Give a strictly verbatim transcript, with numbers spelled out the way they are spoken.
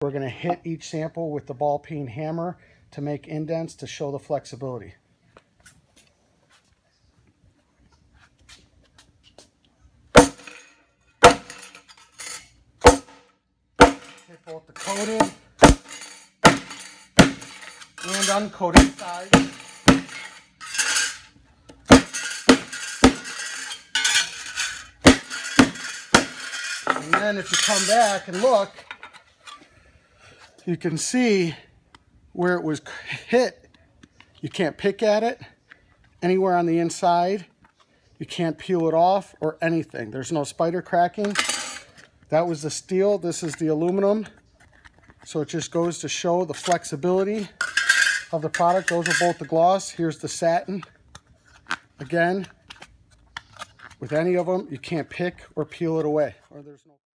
We're going to hit each sample with the ball peen hammer to make indents to show the flexibility. Hit both the coated and uncoated sides. And then if you come back and look, you can see where it was hit. You can't pick at it anywhere on the inside. You can't peel it off or anything. There's no spider cracking. That was the steel. This is the aluminum. So it just goes to show the flexibility of the product. Those are both the gloss. Here's the satin. Again, with any of them, you can't pick or peel it away. Or there's no